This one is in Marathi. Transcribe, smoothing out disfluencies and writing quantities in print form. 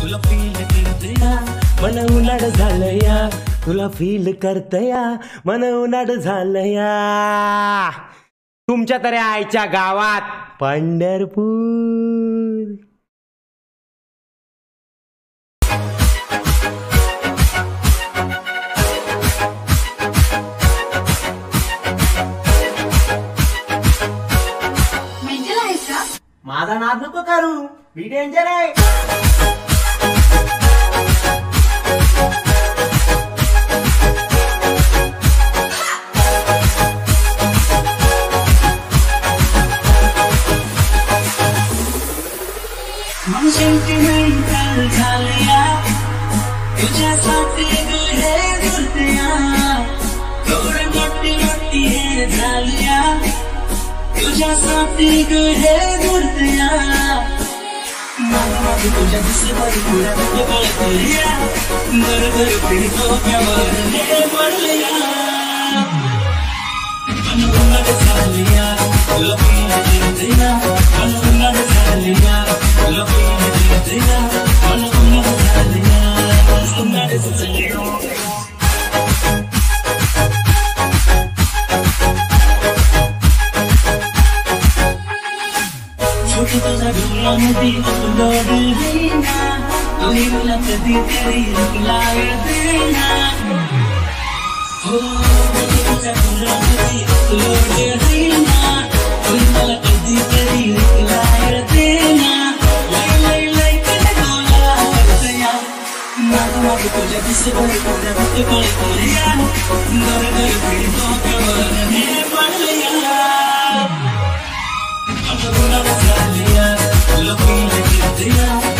तुला फील करतया मन उलाढ झालया, तुला फील करतया मन उलाढ झालया. तुमच्या तरी आईच्या गावात पंढरपूर. माझा नाद नको करू, मी डेंजर आहे. मन सेंटिमेंटल झालया तुझ्यासाठी हे दुर्दया, थोडे मोठी मोठी हे झालया तुझ्यासाठी हे दुर्दया. मागे तुझ्या दिसल्यावर पुढे कळतया, बरोबर फिरतो प्यावर हे पडलया. मन उन्हाळ झालया तुला फील करतया, मन उन्हाळ झालया तुला फील करतया, मन उन्हाळ झालया उन्हाळ झालया. छोटी तुझा डोळ्यामध्ये अपलोड देना, तुही मला कधीतरी रिप्लाय देना. हो तुझ्या डोळ्यामध्ये अपलोड देना, तुही मला कधीतरी रिप्लाय देना. लय लय लय तुला आवडतया, मागं मागं तुझ्या दिसल्यावर पुढे कळतया, बरोबर फिरतो प्यावर हे पडलया. तुला फील करतया